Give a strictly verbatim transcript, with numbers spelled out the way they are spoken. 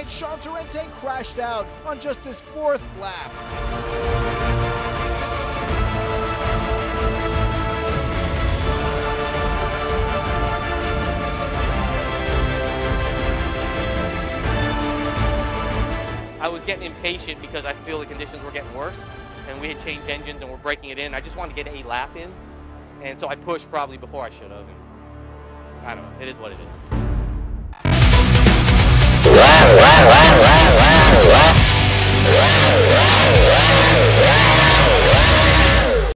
and Chaine crashed out on just his fourth lap. I was getting impatient because I feel the conditions were getting worse, and we had changed engines and we're breaking it in. I just wanted to get a lap in, and so I pushed probably before I should have. I don't know. It is what it is.